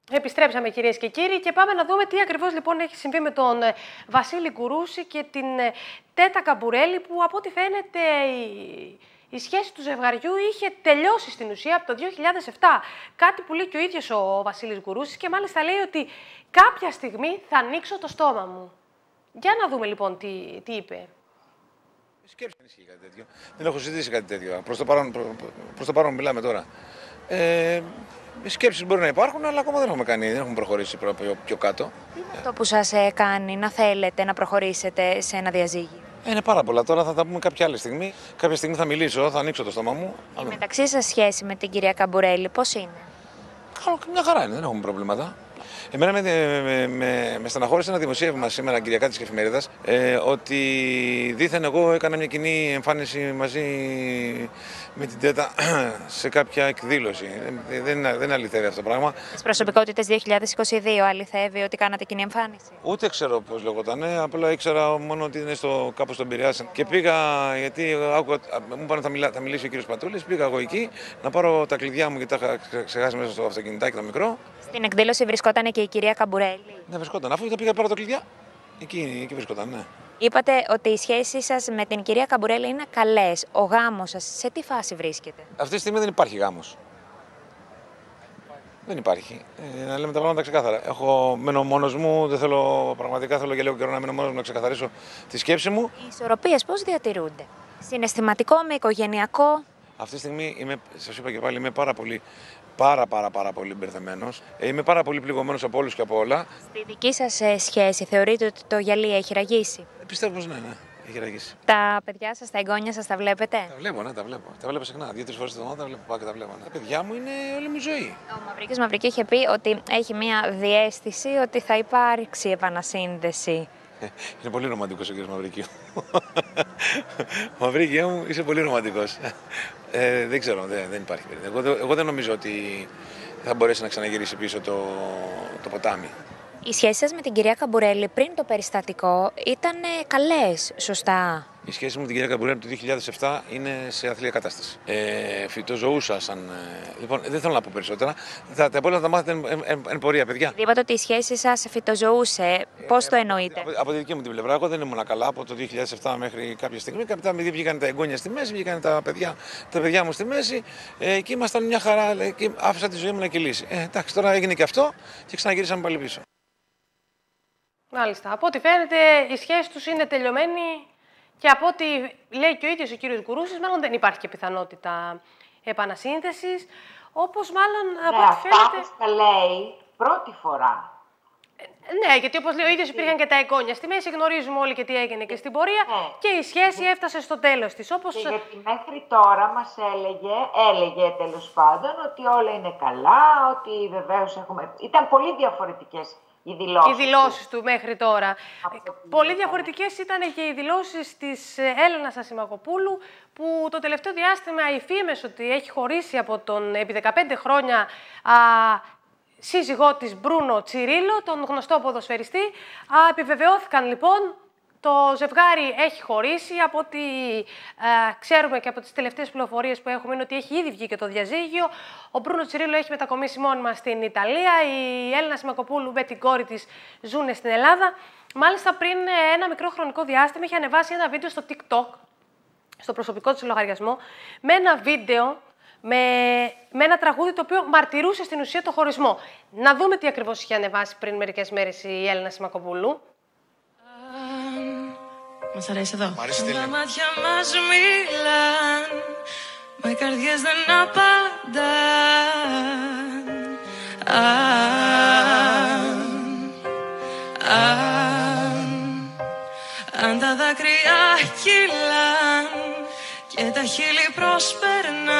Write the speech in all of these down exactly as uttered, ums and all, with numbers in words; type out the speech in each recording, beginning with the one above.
Επιστρέψαμε, κυρίες και κύριοι, και πάμε να δούμε τι ακριβώς λοιπόν έχει συμβεί με τον Βασίλη Κουρούση και την Τέτα Καμπουρέλη, που από ό,τι φαίνεται η, η σχέση του ζευγαριού είχε τελειώσει στην ουσία από το δύο χιλιάδες επτά. Κάτι που λέει και ο ίδιος ο Βασίλης Κουρούσης, και μάλιστα λέει ότι κάποια στιγμή θα ανοίξω το στόμα μου. Για να δούμε λοιπόν τι, τι είπε. Σκέψη δεν ισχύει κάτι τέτοιο. Δεν έχω συζητήσει κάτι τέτοιο. Προς το παρόν, προ, προς το παρόν μιλάμε τώρα. Ε, οι σκέψεις μπορεί να υπάρχουν, αλλά ακόμα δεν έχουμε κάνει, δεν έχουμε προχωρήσει πιο, πιο κάτω. Τι είναι αυτό που σας κάνει να θέλετε να προχωρήσετε σε ένα διαζύγιο? Ε, είναι πάρα πολλά. Τώρα θα τα πούμε κάποια άλλη στιγμή. Κάποια στιγμή θα μιλήσω, θα ανοίξω το στόμα μου. Η μεταξύ σας σχέση με την κυρία Καμπουρέλη πώς είναι? Καλό, μια χαρά είναι, δεν έχουμε προβλήματα. Εμένα με, με, με, με στεναχώρησε ένα δημοσίευμα σήμερα, Κυριακάτης και Εφημερίδας, ε, ότι δήθεν εγώ έκανα μια κοινή εμφάνιση μαζί με την Τέτα σε κάποια εκδήλωση. Δεν, δεν, δεν αληθεύει αυτό το πράγμα. Τις προσωπικότητες δύο χιλιάδες είκοσι δύο αληθεύει ότι κάνατε κοινή εμφάνιση? Ούτε ξέρω πώς λεγότανε, απλά ήξερα μόνο ότι είναι στο, κάπου στον Πειραιά. Και πήγα, γιατί άκουγα, μου είπαν θα, μιλά, θα μιλήσει ο κύριος Πατούλης, πήγα εγώ εκεί να πάρω τα κλειδιά μου, γιατί τα είχα ξεχάσει μέσα στο αυτοκινητάκι το μικρό. Στην εκδήλωση βρισκόταν και η κυρία Καμπουρέλη? Ναι, βρισκόταν. Αφού τα πήγα πάρω τα κλειδιά, εκεί, εκεί βρισκόταν, ναι. Είπατε ότι οι σχέσεις σας με την κυρία Καμπουρέλη είναι καλές. Ο γάμος σας σε τι φάση βρίσκεται? Αυτή τη στιγμή δεν υπάρχει γάμος. Δεν υπάρχει. Ε, να λέμε τα πράγματα ξεκάθαρα. Έχω μένω μόνος μου, δεν θέλω, πραγματικά θέλω για λίγο καιρό να μένω μόνος μου, να ξεκαθαρίσω τη σκέψη μου. Οι ισορροπίες πώς διατηρούνται? Συναισθηματικό με οικογενειακό? Αυτή τη στιγμή είμαι, σας είπα και πάλι, είμαι πάρα πολύ, πάρα πάρα πάρα πολύ μπερδεμένος. Ε, είμαι πάρα πολύ πληγωμένος από όλους και από όλα. Στη δική σας ε, σχέση θεωρείτε ότι το γυαλί έχει ραγίσει? Ε, πιστεύω πως ναι, ναι, έχει ραγίσει. Τα παιδιά σας, τα εγγόνια σας τα βλέπετε? Τα βλέπω, ναι, τα βλέπω. Τα βλέπω συχνά. Δύο-τρεις φορές την εβδομάδα τα βλέπω, πάω και τα βλέπω. Ναι. Τα παιδιά μου είναι όλη μου ζωή. Ο Μαυρίκης Μαυρική είχε πει ότι έχει μια διαίσθηση ότι θα υπάρξει επανασύνδεση. Είναι πολύ ρομαντικός ο κύριος Μαυρίκη. Μαυρίκη μου, είσαι πολύ ρομαντικός. Ε, δεν ξέρω, δεν, δεν υπάρχει περίπτωση. Εγώ, εγώ δεν νομίζω ότι θα μπορέσει να ξαναγυρίσει πίσω το, το ποτάμι. Οι σχέσεις σας με την κυρία Καμπουρέλη πριν το περιστατικό ήταν καλές, σωστά? Η σχέση μου με την κυρία Καμπουρέλη του δύο χιλιάδες επτά είναι σε αθλία κατάσταση. Ε, φυτοζωούσα σαν. Ε, λοιπόν, δεν θέλω να πω περισσότερα. Τα, τα υπόλοιπα θα τα μάθετε εν, εν, εν, εν πορεία, παιδιά. Είπατε ότι η σχέση σας φυτοζωούσε. Πώς ε, το εννοείτε? Από, από τη δική μου την πλευρά, εγώ δεν ήμουν καλά από το δύο χιλιάδες επτά μέχρι κάποια στιγμή. Κάποια στιγμή βγήκαν τα εγγόνια στη μέση, βγήκαν τα παιδιά, τα παιδιά μου στη μέση. Ε, και ήμασταν μια χαρά. Ε, και άφησα τη ζωή μου να κυλήσει. Ε, εντάξει, τώρα έγινε και αυτό και ξαναγυρίσαμε πάλι πίσω. Μάλιστα. Από ό,τι φαίνεται, η σχέση τους είναι τελειωμένη και από ό,τι λέει και ο ίδιος ο κύριος Κουρούσης, μάλλον δεν υπάρχει και πιθανότητα επανασύνδεσης. Όπως μάλλον από ναι, ό,τι φαίνεται. Αυτά τα λέει πρώτη φορά. Ε, ναι, γιατί όπως λέει ο ίδιος, υπήρχαν και τα εγγόνια στη μέση, γνωρίζουμε όλοι και τι έγινε και στην πορεία. Ναι. Και η σχέση έφτασε στο τέλος της. Όπως... Και γιατί μέχρι τώρα μας έλεγε, έλεγε τέλος πάντων ότι όλα είναι καλά, ότι βεβαίως έχουμε. Ήταν πολύ διαφορετικές. Οι δηλώσεις, οι δηλώσεις του. του μέχρι τώρα. Πολύ διαφορετικές ήταν και οι δηλώσεις της Έλενας Ασημακοπούλου, που το τελευταίο διάστημα οι φήμες ότι έχει χωρίσει από τον επί δεκαπέντε χρόνια α, σύζυγό της Μπρούνο Τσιρίλο, τον γνωστό ποδοσφαιριστή. Α, επιβεβαιώθηκαν λοιπόν. Το ζευγάρι έχει χωρίσει. Από ό,τι ε, ξέρουμε και από τις τελευταίες πληροφορίες που έχουμε είναι ότι έχει ήδη βγει και το διαζύγιο. Ο Μπρούνο Τσιρίλο έχει μετακομίσει μόνιμα στην Ιταλία. Η Έλενα Ασημακοπούλου με την κόρη της ζουν στην Ελλάδα. Μάλιστα πριν ένα μικρό χρονικό διάστημα είχε ανεβάσει ένα βίντεο στο TikTok, στο προσωπικό της λογαριασμό, με ένα βίντεο με, με ένα τραγούδι το οποίο μαρτυρούσε στην ουσία το χωρισμό. Να δούμε τι ακριβώς είχε ανεβάσει πριν μερικές μέρες η Έλενα Ασημακοπούλου. Μας αρέσει εδώ. Μ' αρέσει τέλεια. Τα μάτια μας μιλάν, με καρδιές δεν απαντάν. Αν, αν, αν τα δάκρυα κυλάν και τα χείλη προσπερνάν.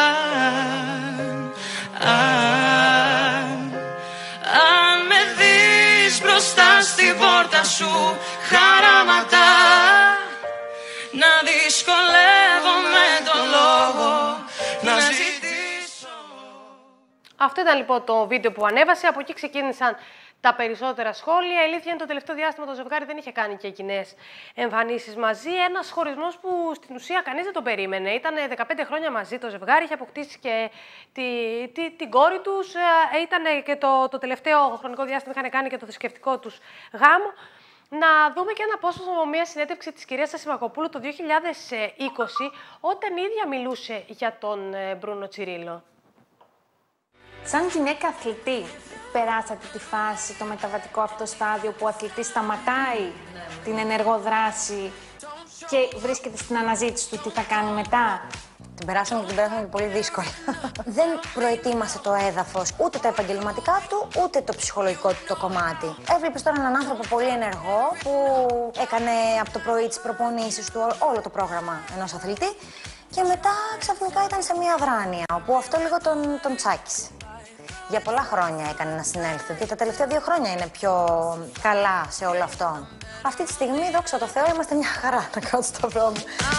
Αν, αν με δεις μπροστά στην πόρτα σου χαράματα, να δυσκολεύομαι τον λόγο να ζητήσω. Αυτό ήταν λοιπόν το βίντεο που ανέβασε. Από εκεί ξεκίνησαν τα περισσότερα σχόλια. Η αλήθεια είναι το τελευταίο διάστημα το ζευγάρι δεν είχε κάνει και κοινές εμφανίσεις μαζί. Ένας χωρισμός που στην ουσία κανείς δεν τον περίμενε. Ήταν δεκαπέντε χρόνια μαζί το ζευγάρι, είχε αποκτήσει και τη, τη, την κόρη τους. Ήταν και το, το τελευταίο χρονικό διάστημα είχαν κάνει και το θρησκευτικό τους γάμο. Να δούμε και ένα απόσπασμα από μια συνέντευξη της κυρίας Ασημακοπούλου το δύο χιλιάδες είκοσι, όταν η ίδια μιλούσε για τον Μπρούνο Τσιρίλο. Σαν γυναίκα αθλητή, περάσατε τη φάση, το μεταβατικό αυτό στάδιο που ο αθλητής σταματάει ναι. την ενεργό δράση και βρίσκεται στην αναζήτηση του τι θα κάνει μετά. Την περάσαμε και την περάσαμε πολύ δύσκολα. Δεν προετοίμασε το έδαφος ούτε τα επαγγελματικά του, ούτε το ψυχολογικό του το κομμάτι. Έβλεπες τώρα έναν άνθρωπο πολύ ενεργό που έκανε από το πρωί τις προπονήσεις του όλο το πρόγραμμα ενός αθλητή και μετά ξαφνικά ήταν σε μια αδράνεια, όπου αυτό λίγο τον, τον τσάκισε. Για πολλά χρόνια έκανε να συνέλθει και τα τελευταία δύο χρόνια είναι πιο καλά σε όλο αυτό. Αυτή τη στιγμή, δόξα τω Θεώ, είμαστε μια χαρά να κάτσουμε στο δρόμο.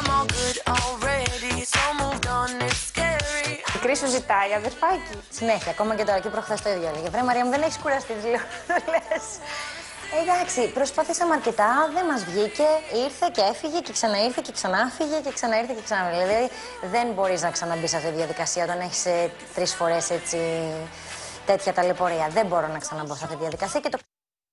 Η Κρίσου ζητάει αδερφάκι. Συνέχεια, ακόμα και τώρα και προχθές το ίδιο έλεγε. Βρε Μαρία μου, δεν έχεις κουραστεί, της λέω. Εντάξει, προσπαθήσαμε αρκετά, δεν μας βγήκε, ήρθε και έφυγε και ξαναήρθε και ξανάφυγε και ξαναήρθε και ξαναήρθε. Δηλαδή δεν μπορείς να ξαναμπεί σε αυτή τη διαδικασία όταν έχεις ε, τρεις φορές έτσι τέτοια ταλαιπωρία. Δεν μπορώ να ξαναμπω σε αυτή τη διαδικασία και το...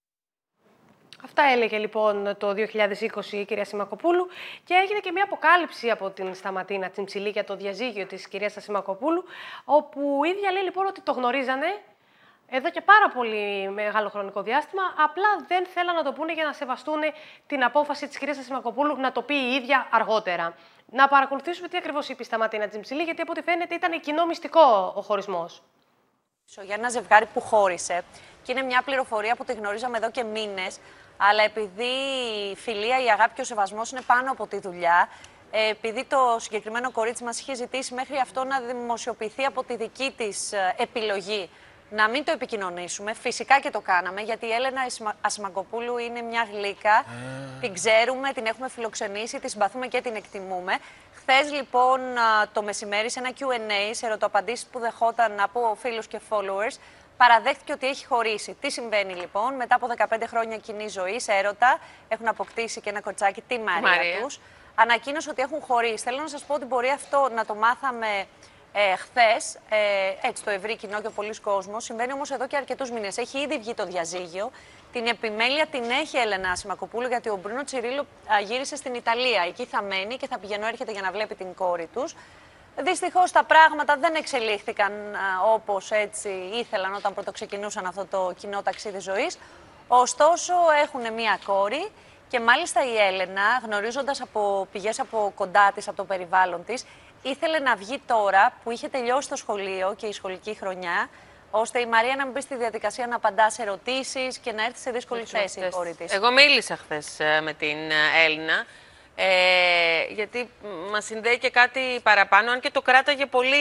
Αυτά έλεγε λοιπόν το δύο χιλιάδες είκοσι η κυρία Ασημακοπούλου και έγινε και μια αποκάλυψη από την Σταματίνα Τσιμψιλή για το διαζύγιο της κυρίας Ασημακοπούλου, όπου η ίδια λέει λοιπόν ότι το γνωρίζανε εδώ και πάρα πολύ μεγάλο χρονικό διάστημα, απλά δεν θέλαν να το πούνε για να σεβαστούν την απόφαση της κυρίας Ασημακοπούλου να το πει η ίδια αργότερα. Να παρακολουθήσουμε τι ακριβώς είπε η Σταματίνα Τσιμψιλή, γιατί από ό,τι φαίνεται ήταν κοινό μυστικό ο χωρισμός. Για ένα ζευγάρι που χώρισε, και είναι μια πληροφορία που τη γνωρίζαμε εδώ και μήνες, αλλά επειδή η φιλία, η αγάπη και ο σεβασμός είναι πάνω από τη δουλειά, επειδή το συγκεκριμένο κορίτσι μας είχε ζητήσει μέχρι αυτό να δημοσιοποιηθεί από τη δική της επιλογή, να μην το επικοινωνήσουμε, φυσικά και το κάναμε, γιατί η Έλενα Ασημακοπούλου είναι μια γλύκα, mm. την ξέρουμε, την έχουμε φιλοξενήσει, τη συμπαθούμε και την εκτιμούμε. Χθες λοιπόν το μεσημέρι σε ένα κιου εν έι, σε ερωτοαπαντήσεις που δεχόταν από φίλους και followers, παραδέχτηκε ότι έχει χωρίσει. Τι συμβαίνει λοιπόν, μετά από δεκαπέντε χρόνια κοινή ζωή, έρωτα, έχουν αποκτήσει και ένα κορτσάκι, τη Μαρία, Μαρία. τους, ανακοίνωσε ότι έχουν χωρίσει. Θέλω να σας πω ότι μπορεί αυτό να το μάθαμε Ε, χθες, ε, έτσι το ευρύ κοινό και ο πολλής κόσμος, συμβαίνει όμως εδώ και αρκετούς μήνες. Έχει ήδη βγει το διαζύγιο. Την επιμέλεια την έχει η Έλενα Ασημακοπούλου, γιατί ο Μπρούνο Τσιρίλο α, γύρισε στην Ιταλία. Εκεί θα μένει και θα πηγαίνω έρχεται για να βλέπει την κόρη τους. Δυστυχώς τα πράγματα δεν εξελίχθηκαν α, όπως έτσι ήθελαν όταν πρωτοξεκινούσαν αυτό το κοινό ταξίδι ζωής. Ωστόσο έχουν μία κόρη. Και μάλιστα η Έλενα, γνωρίζοντας από πηγές από κοντά της, από το περιβάλλον της, ήθελε να βγει τώρα που είχε τελειώσει το σχολείο και η σχολική χρονιά, ώστε η Μαρία να μην μπει στη διαδικασία να απαντά σε ερωτήσεις και να έρθει σε δύσκολη θέση η κόρη της. Εγώ μίλησα χθες με την Έλληνα, ε, γιατί μας συνδέει και κάτι παραπάνω, αν και το κράταγε πολύ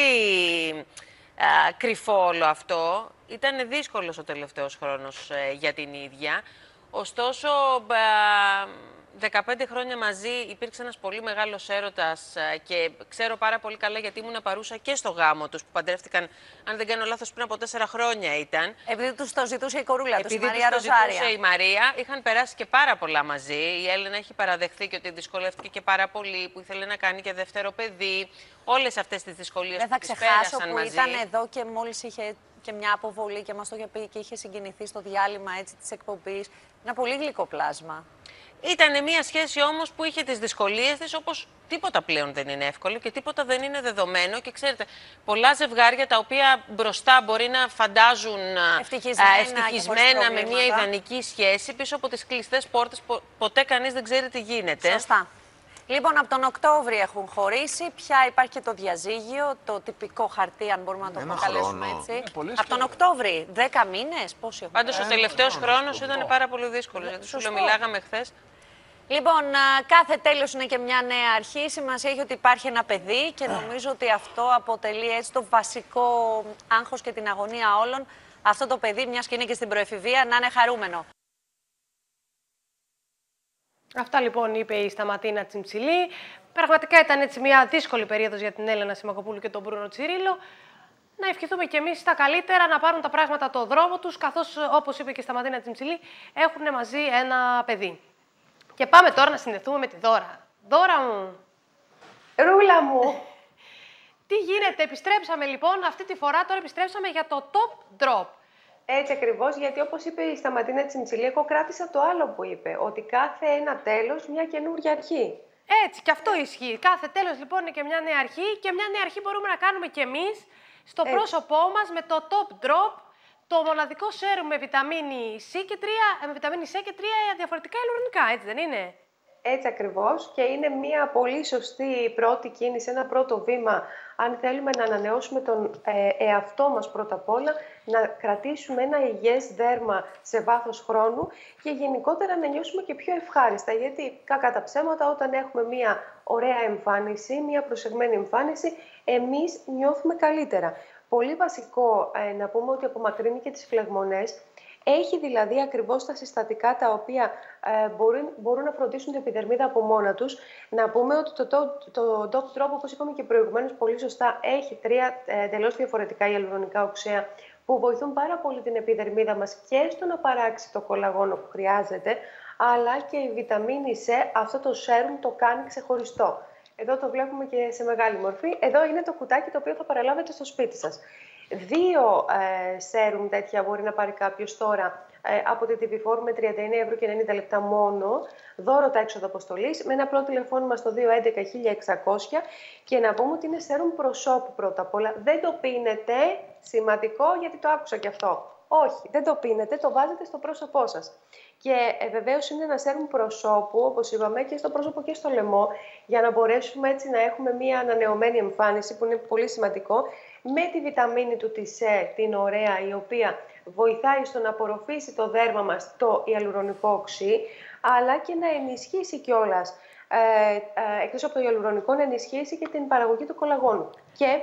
ε, κρυφό όλο αυτό. Ήταν δύσκολος ο τελευταίος χρόνος ε, για την ίδια. Ωστόσο, δεκαπέντε χρόνια μαζί υπήρξε ένας πολύ μεγάλος έρωτας και ξέρω πάρα πολύ καλά γιατί ήμουν παρούσα και στο γάμο τους που παντρεύτηκαν, αν δεν κάνω λάθος, πριν από τέσσερα χρόνια ήταν. Επειδή τους το ζητούσε η κορούλα τους, η Μαρία Ροζάρια. Επειδή τους το ζητούσε η Μαρία, είχαν περάσει και πάρα πολλά μαζί. Η Έλενα έχει παραδεχθεί και ότι δυσκολεύτηκε και πάρα πολύ, που ήθελε να κάνει και δεύτερο παιδί. Όλες αυτές τις δυσκολίες που τις πέρασαν μαζί. Ήταν εδώ και μόλις είχε και μια αποβολή και μας το είχε πει και είχε συγκινηθεί στο διάλειμμα έτσι της εκπομπής. Ένα πολύ γλυκό πλάσμα. Ήταν μια σχέση όμως που είχε τις δυσκολίες της, όπως τίποτα πλέον δεν είναι εύκολο και τίποτα δεν είναι δεδομένο. Και ξέρετε, πολλά ζευγάρια τα οποία μπροστά μπορεί να φαντάζουν ευτυχισμένα, ευτυχισμένα με μια ιδανική σχέση, πίσω από τις κλειστές πόρτες ποτέ κανείς δεν ξέρει τι γίνεται. Σωστά. Λοιπόν, από τον Οκτώβρη έχουν χωρίσει, πια υπάρχει και το διαζύγιο, το τυπικό χαρτί, αν μπορούμε να το αποκαλέσουμε έτσι. Ε, από τον Οκτώβρη, δέκα μήνες, πόσοι έχουν. Πάντως, ο τελευταίος χρόνος ήταν πάρα πολύ δύσκολος, γιατί σου μιλάγαμε χθες. Λοιπόν, κάθε τέλος είναι και μια νέα αρχή. Σημασία έχει ότι υπάρχει ένα παιδί και νομίζω ότι αυτό αποτελεί έτσι το βασικό άγχος και την αγωνία όλων. Αυτό το παιδί, μιας και είναι και στην προεφηβεία, να είναι χαρούμενο. Αυτά λοιπόν είπε η Σταματίνα Τσιμψιλή. Πραγματικά ήταν έτσι μια δύσκολη περίοδος για την Έλενα Ασημακοπούλου και τον Μπρούνο Τσιρίλο. Να ευχηθούμε κι εμείς τα καλύτερα, να πάρουν τα πράγματα το δρόμο τους, καθώς, όπως είπε και η Σταματίνα Τσιμψιλή, έχουν μαζί ένα παιδί. Και πάμε τώρα να συνδεθούμε με τη Δώρα. Δώρα μου. Ρούλα μου. Τι γίνεται, επιστρέψαμε λοιπόν, αυτή τη φορά τώρα επιστρέψαμε για το top drop. Έτσι ακριβώς, γιατί όπως είπε η Σταματίνα Τσιμψιλή, εγώ κράτησα το άλλο που είπε, ότι κάθε ένα τέλος μια καινούργια αρχή. Έτσι, και αυτό ισχύει. Κάθε τέλος λοιπόν είναι και μια νέα αρχή και μια νέα αρχή μπορούμε να κάνουμε κι εμείς στο Έτσι. πρόσωπό μας με το top drop, το μοναδικό σέρουμ με βιταμίνη C και τρία, με βιταμίνη C και τρία διαφορετικά υαλουρονικά, έτσι δεν είναι? Έτσι ακριβώς, και είναι μια πολύ σωστή πρώτη κίνηση, ένα πρώτο βήμα, αν θέλουμε να ανανεώσουμε τον ε, εαυτό μας πρώτα απ' όλα, να κρατήσουμε ένα υγιές δέρμα σε βάθος χρόνου και γενικότερα να νιώσουμε και πιο ευχάριστα, γιατί κακά τα ψέματα, όταν έχουμε μια ωραία εμφάνιση, μια προσεγμένη εμφάνιση, εμείς νιώθουμε καλύτερα. Πολύ βασικό ε, να πούμε ότι απομακρύνει και τις φλεγμονές. Έχει δηλαδή ακριβώς τα συστατικά τα οποία ε, μπορούν, μπορούν να φροντίσουν την επιδερμίδα από μόνα τους. Να πούμε ότι το, το, το, το Top Drop, όπως είπαμε και προηγουμένως πολύ σωστά, έχει τρία ε, εντελώς διαφορετικά υαλουρονικά οξέα που βοηθούν πάρα πολύ την επιδερμίδα μας και στο να παράξει το κολαγόνο που χρειάζεται, αλλά και η βιταμίνη C, αυτό το σέρουμ το κάνει ξεχωριστό. Εδώ το βλέπουμε και σε μεγάλη μορφή. Εδώ είναι το κουτάκι το οποίο θα παραλάβετε στο σπίτι σας. Δύο ε, σέρουμ τέτοια μπορεί να πάρει κάποιος τώρα ε, από την τι βι φορ με τριάντα εννέα ευρώ και ενενήντα λεπτά μόνο. Δώρο τα έξοδα αποστολής με ένα απλό τηλεφώνημα στο δύο έντεκα χίλια εξακόσια. Και να πούμε ότι είναι σέρουμ προσώπου πρώτα απ' όλα. Δεν το πίνετε, σημαντικό, γιατί το άκουσα κι αυτό. Όχι, δεν το πίνετε, το βάζετε στο πρόσωπό σας. Και ε, βεβαίως είναι ένα σέρουμ προσώπου, όπως είπαμε, και στο πρόσωπο και στο λαιμό, για να μπορέσουμε έτσι να έχουμε μια ανανεωμένη εμφάνιση, που είναι πολύ σημαντικό, με τη βιταμίνη του της E, την ωραία, η οποία βοηθάει στο να απορροφήσει το δέρμα μας το υαλουρονικό οξύ, αλλά και να ενισχύσει κιόλας, ε, ε, εκτός από το υαλουρονικό, να ενισχύσει και την παραγωγή του κολαγόνου. Και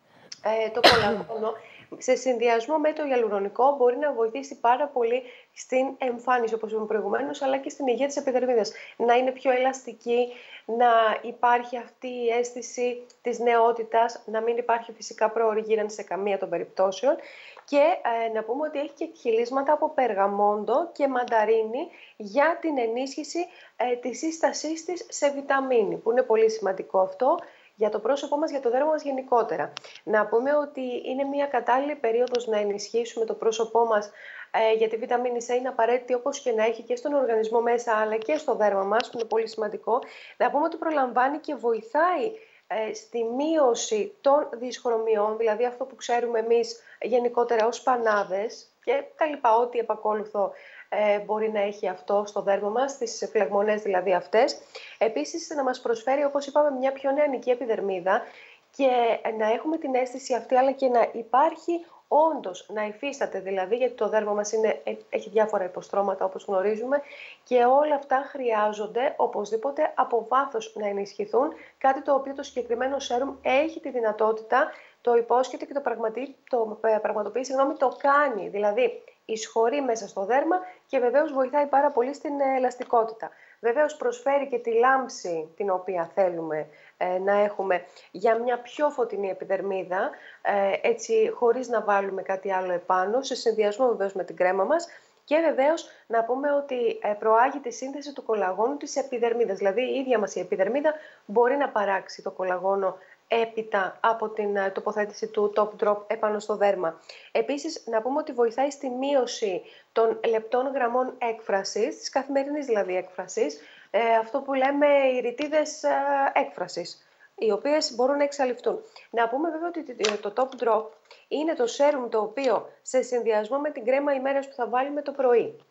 ε, το κολαγόνο, σε συνδυασμό με το υαλουρονικό, μπορεί να βοηθήσει πάρα πολύ στην εμφάνιση, όπως είπαμε προηγουμένως, αλλά και στην υγεία της επιδερμίδας. Να είναι πιο ελαστική, να υπάρχει αυτή η αίσθηση της νεότητας, να μην υπάρχει φυσικά πρόωρη γύρανση σε καμία των περιπτώσεων. Και ε, να πούμε ότι έχει και χυλίσματα από περγαμόντο και μανταρίνι για την ενίσχυση ε, της σύστασής της σε βιταμίνη, που είναι πολύ σημαντικό αυτό για το πρόσωπό μας, για το δέρμα μας γενικότερα. Να πούμε ότι είναι μια κατάλληλη περίοδος να ενισχύσουμε το πρόσωπό μας, ε, γιατί η βιταμίνη C είναι απαραίτητη όπως και να έχει και στον οργανισμό μέσα, αλλά και στο δέρμα μας, που είναι πολύ σημαντικό. Να πούμε ότι προλαμβάνει και βοηθάει ε, στη μείωση των δυσχρωμιών, δηλαδή αυτό που ξέρουμε εμείς γενικότερα ως πανάδες και τα λοιπά, ό,τι επακόλουθο ε, μπορεί να έχει αυτό στο δέρμα μας, τις φλεγμονές δηλαδή αυτές. Επίσης να μας προσφέρει, όπως είπαμε, μια πιο νεανική επιδερμίδα και να έχουμε την αίσθηση αυτή, αλλά και να υπάρχει όντως να υφίσταται, δηλαδή, γιατί το δέρμα μας είναι, έχει διάφορα υποστρώματα όπως γνωρίζουμε και όλα αυτά χρειάζονται οπωσδήποτε από βάθος να ενισχυθούν, κάτι το οποίο το συγκεκριμένο σέρουμ έχει τη δυνατότητα, το υπόσχεται και το, πραγματι... το πραγματοποιεί, συγγνώμη, το κάνει, δηλαδή εισχωρεί μέσα στο δέρμα και βεβαίως βοηθάει πάρα πολύ στην ελαστικότητα. Βεβαίως προσφέρει και τη λάμψη την οποία θέλουμε ε, να έχουμε για μια πιο φωτεινή επιδερμίδα, ε, έτσι χωρίς να βάλουμε κάτι άλλο επάνω, σε συνδυασμό βεβαίως με την κρέμα μας. Και βεβαίως να πούμε ότι ε, προάγει τη σύνθεση του κολαγόνου της επιδερμίδας. Δηλαδή η ίδια μας η επιδερμίδα μπορεί να παράξει το κολαγόνο έπειτα από την uh, τοποθέτηση του Top Drop επάνω στο δέρμα. Επίσης, να πούμε ότι βοηθάει στη μείωση των λεπτών γραμμών έκφρασης, της καθημερινής δηλαδή έκφρασης, ε, αυτό που λέμε οι ρητίδες ε, έκφρασης, οι οποίες μπορούν να εξαλειφθούν. Να πούμε βέβαια ότι το Top Drop είναι το σέρουμ το οποίο σε συνδυασμό με την κρέμα ημέρας που θα βάλουμε το πρωί.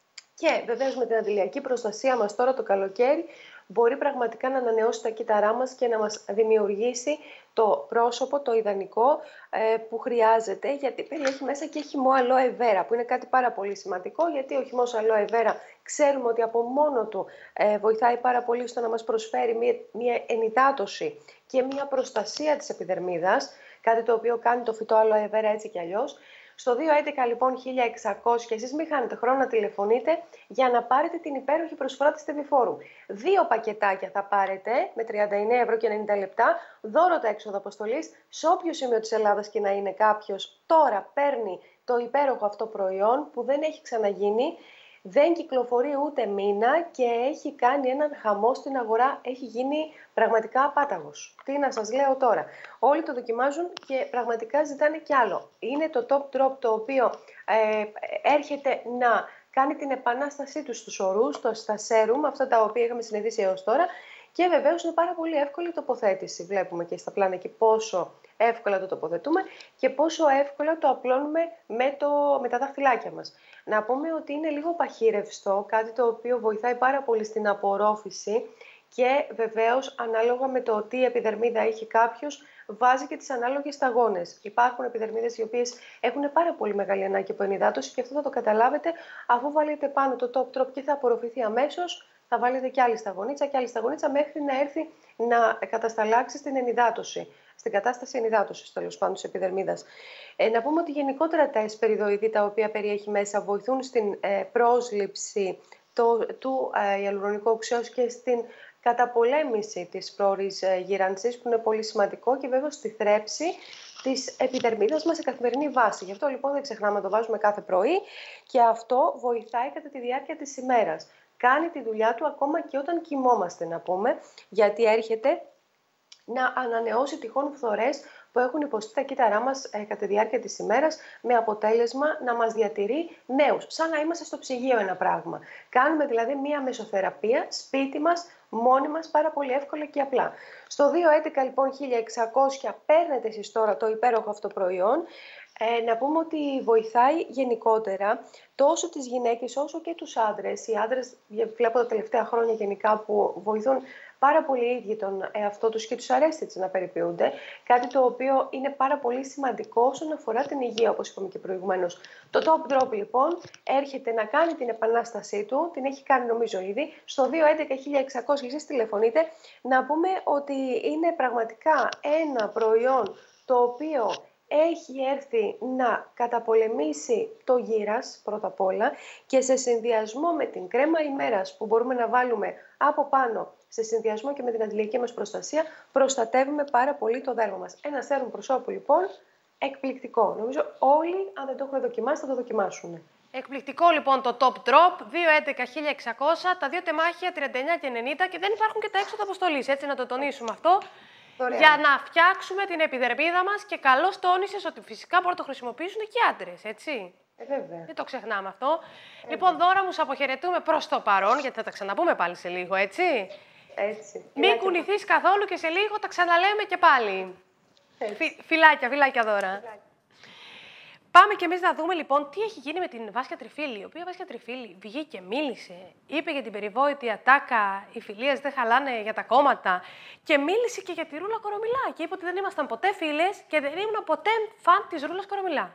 Και βεβαίως με την αντιλιακή προστασία μας τώρα το καλοκαίρι μπορεί πραγματικά να ανανεώσει τα κύτταρά μας και να μας δημιουργήσει το πρόσωπο, το ιδανικό ε, που χρειάζεται, γιατί περιέχει μέσα και χυμό αλόε βέρα, που είναι κάτι πάρα πολύ σημαντικό, γιατί ο χυμός αλόε βέρα ξέρουμε ότι από μόνο του ε, βοηθάει πάρα πολύ στο να μας προσφέρει μια, μια ενυδάτωση και μια προστασία της επιδερμίδας, κάτι το οποίο κάνει το φυτό αλόε βέρα έτσι κι αλλιώς. Στο δύο έντεκα λοιπόν χίλια εξακόσια, εσείς μην χάνετε χρόνο να τηλεφωνείτε για να πάρετε την υπέροχη προσφορά της Τεβιφόρου. Δύο πακετάκια θα πάρετε με τριάντα εννέα ευρώ και ενενήντα λεπτά, δώρο τα έξοδα αποστολής. Σε όποιο σημείο της Ελλάδας και να είναι κάποιος, τώρα παίρνει το υπέροχο αυτό προϊόν που δεν έχει ξαναγίνει. Δεν κυκλοφορεί ούτε μήνα και έχει κάνει έναν χαμό στην αγορά. Έχει γίνει πραγματικά απάταγος. Τι να σας λέω τώρα. Όλοι το δοκιμάζουν και πραγματικά ζητάνε κι άλλο. Είναι το Top Drop το οποίο ε, έρχεται να κάνει την επανάστασή του στους ορούς, στα σέρουμ, αυτά τα οποία είχαμε συνηθίσει έως τώρα. Και βεβαίως είναι πάρα πολύ εύκολη η τοποθέτηση. Βλέπουμε και στα πλάνα εκεί πόσο εύκολα το τοποθετούμε και πόσο εύκολα το απλώνουμε με, το, με τα δάχτυλάκια μας. Να πούμε ότι είναι λίγο παχύρευστο, κάτι το οποίο βοηθάει πάρα πολύ στην απορρόφηση και βεβαίως ανάλογα με το τι επιδερμίδα έχει κάποιος, βάζει και τις ανάλογες σταγόνες. Υπάρχουν επιδερμίδες οι οποίες έχουν πάρα πολύ μεγάλη ανάγκη από ενυδάτωση και αυτό θα το καταλάβετε αφού βάλετε πάνω το Top Drop και θα απορροφηθεί αμέσως. Θα βάλετε και άλλη σταγονίτσα και άλλη σταγονίτσα μέχρι να έρθει να κατασταλάξει στην ενυδάτωση, στην κατάσταση ενυδάτωσης τέλος πάντων της επιδερμίδας. Ε, να πούμε ότι γενικότερα τα εσπεριδοειδή τα οποία περιέχει μέσα βοηθούν στην ε, πρόσληψη το, του ε, ιαλουρονικού οξέως και στην καταπολέμηση της πρόωρης ε, γύρανσης που είναι πολύ σημαντικό και βέβαια στη θρέψη της επιδερμίδας μας σε καθημερινή βάση. Γι' αυτό λοιπόν δεν ξεχνάμε να το βάζουμε κάθε πρωί και αυτό βοηθάει κατά τη διάρκεια της ημέρας. Κάνει τη δουλειά του ακόμα και όταν κοιμόμαστε, να πούμε, γιατί έρχεται να ανανεώσει τυχόν φθορές που έχουν υποστεί τα κύτταρά μας ε, κατά τη διάρκεια της ημέρας, με αποτέλεσμα να μας διατηρεί νέους, σαν να είμαστε στο ψυγείο ένα πράγμα. Κάνουμε δηλαδή μία μεσοθεραπεία σπίτι μας, μόνοι μας, πάρα πολύ εύκολα και απλά. Στο δύο έντεκα λοιπόν χίλια εξακόσια παίρνετε εσείς τώρα το υπέροχο αυτό προϊόν. Ε, να πούμε ότι βοηθάει γενικότερα τόσο τις γυναίκες όσο και τους άντρες. Οι άντρες βλέπω τα τελευταία χρόνια γενικά που βοηθούν πάρα πολύ οι ίδιοι τον εαυτό τους και τους αρέσει έτσι να περιποιούνται. Κάτι το οποίο είναι πάρα πολύ σημαντικό όσον αφορά την υγεία, όπως είπαμε και προηγουμένως. Το Top Drop λοιπόν έρχεται να κάνει την επανάστασή του, την έχει κάνει νομίζω ήδη. Στο δύο έντεκα χίλια εξακόσια εσείς τηλεφωνείτε. Να πούμε ότι είναι πραγματικά ένα προϊόν το οποίο έχει έρθει να καταπολεμήσει το γύρας πρώτα απ' όλα και σε συνδυασμό με την κρέμα ημέρας που μπορούμε να βάλουμε από πάνω, σε συνδυασμό και με την αντιλιακή μας προστασία, προστατεύουμε πάρα πολύ το δέρμα μας. Ένα σέρουμ προσώπου λοιπόν εκπληκτικό. Νομίζω όλοι αν δεν το έχουν δοκιμάσει θα το δοκιμάσουν. Εκπληκτικό λοιπόν το Top Drop, δύο έντεκα χίλια εξακόσια, τα δύο τεμάχια τριάντα εννέα και ενενήντα και δεν υπάρχουν και τα έξοδα αποστολής, έτσι να το τονίσουμε αυτό. Ωραία. Για να φτιάξουμε την επιδερμίδα μας και καλώς τόνισες ότι φυσικά μπορούν να το χρησιμοποιήσουν και οι άντρες, έτσι. Ε, βέβαια. Δεν το ξεχνάμε αυτό. Ε, λοιπόν, Δώρα μου, σε αποχαιρετούμε προς το παρόν, γιατί θα τα ξαναπούμε πάλι σε λίγο, έτσι. Έτσι. Μην κουνηθείς καθόλου και σε λίγο τα ξαναλέμε και πάλι. Φι, φιλάκια, φιλάκια Δώρα. Φιλάκια. Πάμε κι εμείς να δούμε λοιπόν τι έχει γίνει με την Βάσια Τριφίλη, η οποία Βάσια Τριφίλη βγήκε, μίλησε, είπε για την περιβόητη ατάκα, οι φιλίες δεν χαλάνε για τα κόμματα και μίλησε και για τη Ρούλα Κορομιλά και είπε ότι δεν ήμασταν ποτέ φίλες και δεν ήμουν ποτέ φαν της Ρούλας Κορομιλά.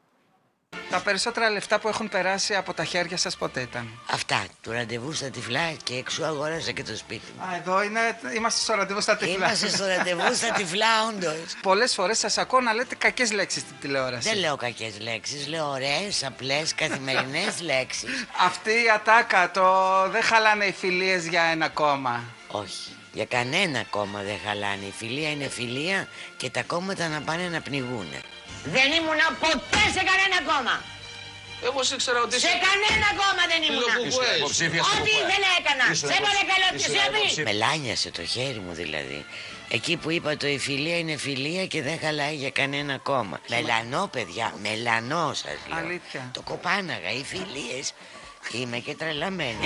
Τα περισσότερα λεφτά που έχουν περάσει από τα χέρια σας ποτέ ήταν? Αυτά, του ραντεβού στα τυφλά και εξού αγόρασα και το σπίτι μου. Α, εδώ είναι, είμαστε στο ραντεβού στα τυφλά. Είμαστε στο ραντεβού στα τυφλά, όντως. Πολλές φορές σας ακούω να λέτε κακές λέξεις στην τηλεόραση. Δεν λέω κακές λέξεις, λέω ωραίες, απλές, καθημερινές λέξεις. Αυτή η ατάκα, το δεν χαλάνε οι φιλίες για ένα κόμμα. Όχι. Για κανένα κόμμα δεν χαλάνε. Η φιλία είναι φιλία και τα κόμματα να πάνε να πνιγούνε. Δεν ήμουνα ποτέ σε κανένα κόμμα. Εγώ ήξερα ότι. Σε κανένα κόμμα δεν ήμουνα. Ό,τι ήθελα έκανα. Σε παρακαλώ, τι σε πει. Μελάνιασε το χέρι μου δηλαδή. Εκεί που είπα το η φιλία είναι φιλία και δεν χαλάει για κανένα κόμμα. Μελανό, παιδιά, μελανό σας λέω. Αλήθεια. Το κοπάναγα, οι φιλίες. Είμαι και τρελαμένη.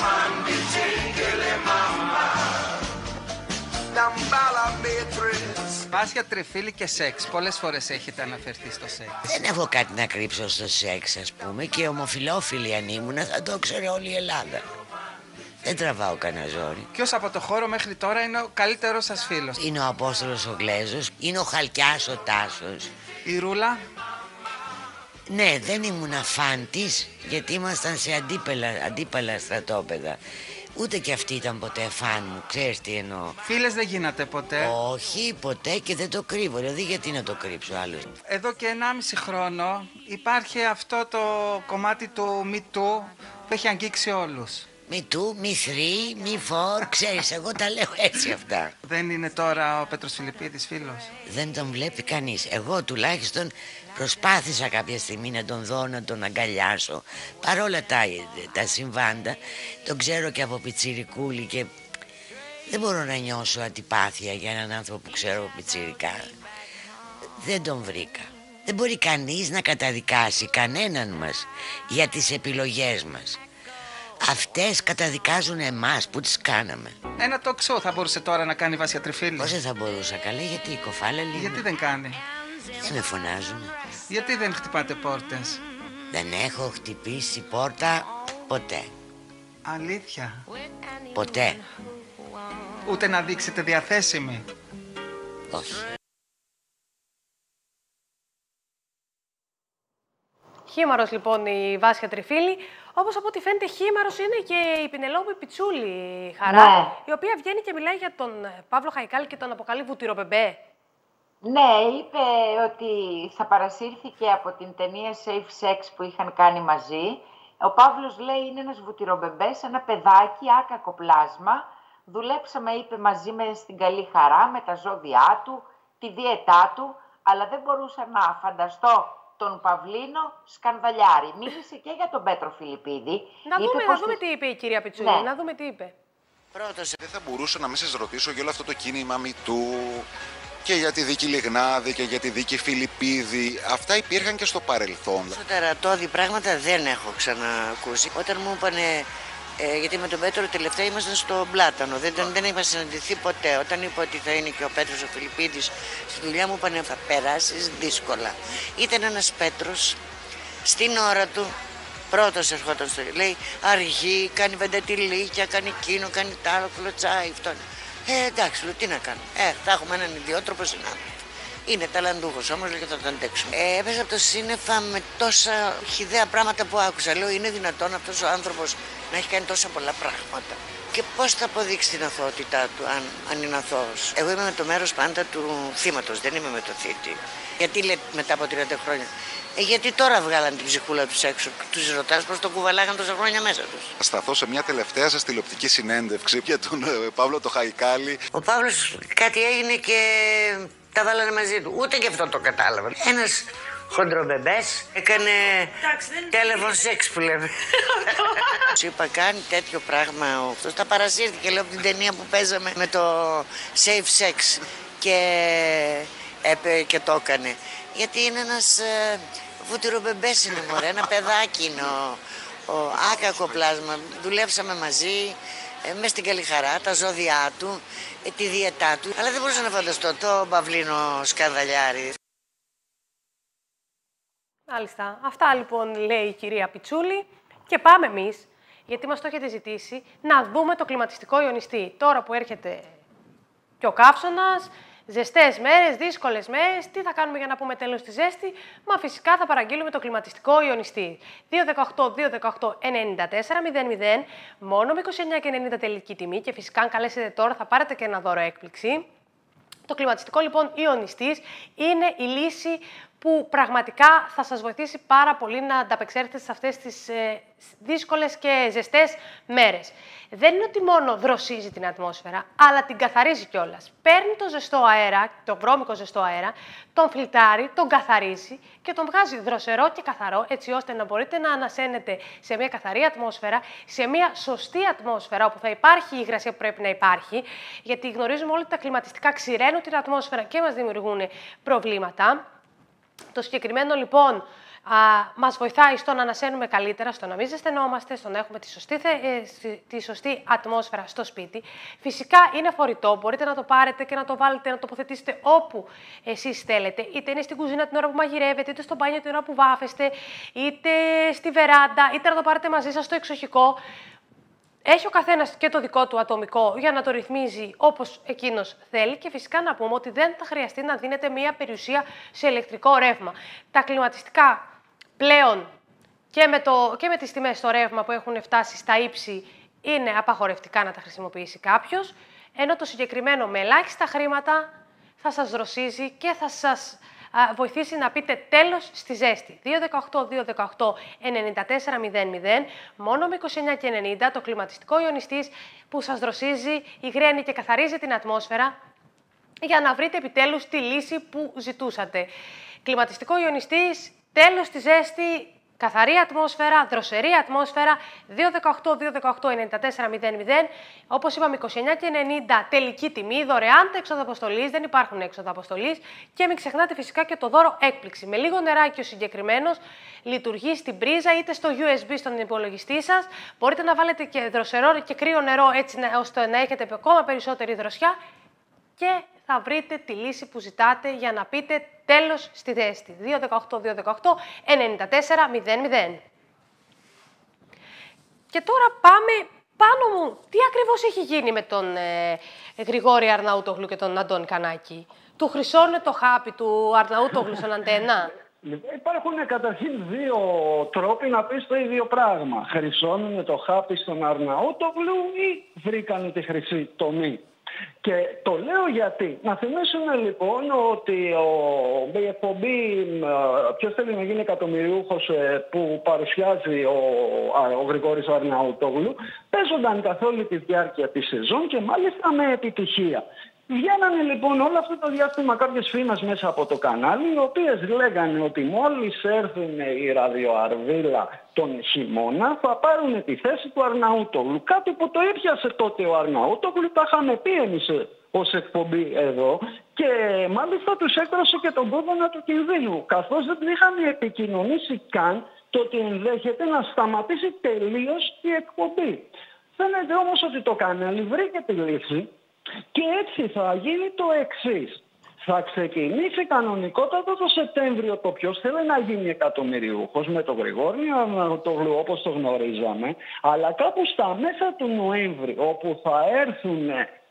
Βάσια Τριφίλη και σεξ. Πολλές φορές έχετε αναφερθεί στο σεξ. Δεν έχω κάτι να κρύψω στο σεξ, ας πούμε, και ομοφιλόφιλη αν ήμουνα θα το ξέρει όλη η Ελλάδα. Δεν τραβάω κανένα ζόρι. Ποιος από το χώρο μέχρι τώρα είναι ο καλύτερος σας φίλος? Είναι ο Απόστολος ο Γλέζος, είναι ο Χαλκιάς ο Τάσος. Η Ρούλα? Ναι, δεν ήμουν φαν της, γιατί ήμασταν σε αντίπαλα, αντίπαλα στρατόπεδα. Ούτε κι αυτή ήταν ποτέ φαν μου, ξέρεις τι εννοώ. Φίλες δεν γίνατε ποτέ? Όχι, ποτέ, και δεν το κρύβω, δηλαδή γιατί να το κρύψω άλλος. Εδώ και ενάμιση χρόνο υπάρχει αυτό το κομμάτι του Me Too που έχει αγγίξει όλους. Me Too, Me Three, Me Four, ξέρεις, εγώ τα λέω έτσι αυτά. Δεν είναι τώρα ο Πέτρος Φιλιππίδης φίλος? Δεν τον βλέπει κανείς. Εγώ τουλάχιστον προσπάθησα κάποια στιγμή να τον δω, να τον αγκαλιάσω. Παρόλα τα, τα συμβάντα, τον ξέρω και από πιτσιρικούλη και δεν μπορώ να νιώσω αντιπάθεια για έναν άνθρωπο που ξέρω από πιτσιρικά. Δεν τον βρήκα. Δεν μπορεί κανείς να καταδικάσει κανέναν μας για τις επιλογές μας. Αυτές καταδικάζουν εμάς που τις κάναμε. Ένα τοξό θα μπορούσε τώρα να κάνει η Βάσια Τριφίλη. Πώς δεν θα μπορούσα, καλέ, γιατί η κοφάλα λίγο. Γιατί δεν κάνει? Δεν με φωνάζουν. Γιατί δεν χτυπάτε πόρτες? Δεν έχω χτυπήσει πόρτα ποτέ. Αλήθεια? Ποτέ. Ούτε να δείξετε διαθέσιμη? Όχι. Χήμαρος λοιπόν η Βάσια Τριφίλη. Όπως από ό,τι φαίνεται, χήμαρος είναι και η Πινελόπη Πιτσούλη, Χαρά, ναι. η οποία βγαίνει και μιλάει για τον Παύλο Χαϊκάλη και τον αποκαλεί βουτυρομπεμπέ. Ναι, είπε ότι θα παρασύρθηκε από την ταινία Safe Sex που είχαν κάνει μαζί. Ο Παύλος λέει είναι ένας βουτυρομπεμπές, ένα παιδάκι, άκακο πλάσμα. Δουλέψαμε, είπε, μαζί με στην καλή χαρά, με τα ζώδιά του, τη δίαιτά του, αλλά δεν μπορούσα να φανταστώ τον Παυλίνο σκανδαλιάρη. Μίλησε και για τον Πέτρο Φιλιππίδη. Να δούμε, να δούμε τι είπε η κυρία Πιτσούλη, ναι. να δούμε τι είπε. Πρώτος. Δεν θα μπορούσα να μην σας ρωτήσω για όλο αυτό το κίνημα MeToo και για τη δίκη Λιγνάδη και για τη δίκη Φιλιππίδη. Αυτά υπήρχαν και στο παρελθόν. Στα τερατώδη πράγματα δεν έχω ξανακούσει. Όταν μου είπανε, ε, γιατί με τον Πέτρο τελευταία ήμασταν στο Πλάτανο, δεν, δεν, δεν είχα συναντηθεί ποτέ. Όταν είπα ότι θα είναι και ο Πέτρος ο Φιλιππίδης στη δουλειά μου, είπανε θα περάσεις δύσκολα. Ήταν ένας Πέτρος στην ώρα του. Πρώτος ερχόταν στο λέει, αργεί, κάνει βεντετιλίκια, κάνει εκείνο, κάνει τ' άλλο, κλωτσάει αυτόν. Ε, εντάξει, λέω, τι να κάνω. Ε, θα έχουμε έναν ιδιότροπο συνάδελφο. Είναι ταλαντούχος όμως, λέει, και θα τον αντέξουμε. Ε, έπεσα από το σύννεφα με τόσα χυδαία πράγματα που άκουσα. Λέω, είναι δυνατόν αυτός ο άνθρωπος να έχει κάνει τόσα πολλά πράγματα? Και πώς θα αποδείξει την αθωότητά του, αν, αν είναι αθώος? Εγώ είμαι με το μέρος πάντα του θύματος, δεν είμαι με το θήτη. Γιατί λέει μετά από τριάντα χρόνια? Ε, γιατί τώρα βγάλαν την ψυχούλα τους έξω. Τους ρωτάς πώς το κουβαλάγαν τόσα χρόνια μέσα τους. Θα σταθώ σε μια τελευταία σας τηλεοπτική συνέντευξη για τον ε, Παύλο το Χαϊκάλη. Ο Παύλος κάτι έγινε και τα βάλανε μαζί του. Ούτε και αυτό το κατάλαβα. Ένας χοντρομπεμπές έκανε τέλεφον σεξ που λέμε. Σου είπα, κάνει τέτοιο πράγμα αυτός. Τα παρασύρθηκε, λέω, από την ταινία που παίζαμε με το Safe Sex. Και έπε και το έκανε. Γιατί είναι ένας ε, βουτυρομπεμπές είναι, μωρέ, ένα παιδάκι είναι ο, ο άκακο πλάσμα. Δουλέψαμε μαζί, ε, μες στην καλή χαρά, τα ζώδιά του, ε, τη διαιτά του. Αλλά δεν μπορούσα να φανταστώ το Παυλίνο σκανδαλιάρη. Μάλιστα. Αυτά λοιπόν λέει η κυρία Πιτσούλη. Και πάμε εμείς, γιατί μας το έχετε ζητήσει, να δούμε το κλιματιστικό ιονιστή. Τώρα που έρχεται και ο καύσωνας, ζεστές μέρες, δύσκολες μέρες, τι θα κάνουμε για να πούμε τέλος στη ζέστη? Μα φυσικά θα παραγγείλουμε το κλιματιστικό ιονιστή. δύο δεκαοκτώ δύο δεκαοκτώ ενενήντα τέσσερα μηδέν μηδέν, μόνο με είκοσι εννέα και ενενήντα τελική τιμή και φυσικά αν καλέσετε τώρα θα πάρετε και ένα δώρο έκπληξη. Το κλιματιστικό λοιπόν ιονιστής είναι η λύση που πραγματικά θα σας βοηθήσει πάρα πολύ να ανταπεξέλθετε σε αυτές τις ε, δύσκολες και ζεστές μέρες. Δεν είναι ότι μόνο δροσίζει την ατμόσφαιρα, αλλά την καθαρίζει κιόλας. Παίρνει το ζεστό αέρα, το βρώμικο ζεστό αέρα, τον φιλτράρει, τον καθαρίζει και τον βγάζει δροσερό και καθαρό, έτσι ώστε να μπορείτε να ανασένετε σε μια καθαρή ατμόσφαιρα, σε μια σωστή ατμόσφαιρα, όπου θα υπάρχει η υγρασία που πρέπει να υπάρχει, γιατί γνωρίζουμε όλοι ότι τα κλιματιστικά ξηραίνουν την ατμόσφαιρα και μας δημιουργούν προβλήματα. Το συγκεκριμένο λοιπόν α, μας βοηθάει στο να ανασένουμε καλύτερα, στο να μην ζεσθενόμαστε, στο να έχουμε τη σωστή, ε, τη σωστή ατμόσφαιρα στο σπίτι. Φυσικά είναι φορητό, μπορείτε να το πάρετε και να το βάλετε, να το τοποθετήσετε όπου εσείς θέλετε. Είτε είναι στην κουζίνα την ώρα που μαγειρεύετε, είτε στο μπάνιο την ώρα που βάφεστε, είτε στη βεράντα, είτε να το πάρετε μαζί σας στο εξοχικό. Έχει ο καθένας και το δικό του ατομικό για να το ρυθμίζει όπως εκείνος θέλει και φυσικά να πούμε ότι δεν θα χρειαστεί να δίνετε μία περιουσία σε ηλεκτρικό ρεύμα. Τα κλιματιστικά Πλέον και με, το, και με τις τιμές στο ρεύμα που έχουν φτάσει στα ύψη είναι απαγορευτικά να τα χρησιμοποιήσει κάποιος, ενώ το συγκεκριμένο με ελάχιστα χρήματα θα σας δροσίζει και θα σας α, βοηθήσει να πείτε τέλος στη ζέστη. δύο δεκαοκτώ δύο δεκαοκτώ ενενήντα τέσσερα μηδέν μηδέν, μόνο με είκοσι εννιά και ενενήντα, το κλιματιστικό ιονιστής που σας δροσίζει, υγραίνει και καθαρίζει την ατμόσφαιρα, για να βρείτε επιτέλους τη λύση που ζητούσατε. Κλιματιστικό ιονιστής, τέλος στη ζέστη, καθαρή ατμόσφαιρα, δροσερή ατμόσφαιρα, δύο δεκαοκτώ δύο δεκαοκτώ ενενήντα τέσσερα μηδέν μηδέν. Όπως είπαμε, είκοσι εννιά και ενενήντα τελική τιμή, δωρεάν τα έξοδα αποστολής, δεν υπάρχουν έξοδα αποστολής. Και μην ξεχνάτε φυσικά και το δώρο έκπληξη. Με λίγο νεράκι ο συγκεκριμένος λειτουργεί στην πρίζα είτε στο γιου ες μπι στον υπολογιστή σας. Μπορείτε να βάλετε και δροσερό και κρύο νερό έτσι ώστε να έχετε ακόμα περισσότερη δροσιά. Και θα βρείτε τη λύση που ζητάτε για να πείτε τέλος στη ζέστη. δύο δεκαοκτώ δύο δεκαοκτώ ενενήντα τέσσερα μηδέν μηδέν. Και τώρα πάμε πάνω μου. Τι ακριβώς έχει γίνει με τον ε, Γρηγόρη Αρναούτογλου και τον Αντώνη Κανάκη? Του χρυσώνε το χάπι του Αρναούτογλου στον Αντένα? Υπάρχουν καταρχήν δύο τρόποι να πεις το ίδιο πράγμα. Χρυσώνουν το χάπι στον Αρναούτογλου ή βρήκανε τη χρυσή τομή. Και το λέω γιατί. Να θυμίσουμε λοιπόν ότι ο, η εκπομπή «Ποιος θέλει να γίνει εκατομμυριούχος» που παρουσιάζει ο, ο Γρηγόρης Αρναούτογλου παίζονταν καθ' όλη τη διάρκεια της σεζόν και μάλιστα με επιτυχία. Βγαίνανε λοιπόν όλο αυτό το διάστημα κάποιες φήμες μέσα από το κανάλι, οι οποίες λέγανε ότι μόλις έρθουν η ραδιοαρβίλα τον χειμώνα θα πάρουν τη θέση του Αρναούτογλου. Κάτι που το έπιασε τότε ο Αρναούτογλου, τα είχαμε πει εμείς ως εκπομπή εδώ και μάλιστα τους έκρωσε και τον κόδωνα του κινδύνου, καθώς δεν είχαν επικοινωνήσει καν το ότι ενδέχεται να σταματήσει τελείως η εκπομπή. Φαίνεται όμως ότι το κανάλι βρήκε τη λύση. Και έτσι θα γίνει το εξής. Θα ξεκινήσει κανονικότατα το Σεπτέμβριο το ποιος θέλει να γίνει εκατομμυριούχος με τον Γρηγόρη Αρναούτογλου όπως το γνωρίζαμε, αλλά κάπου στα μέσα του Νοέμβρη όπου θα έρθουν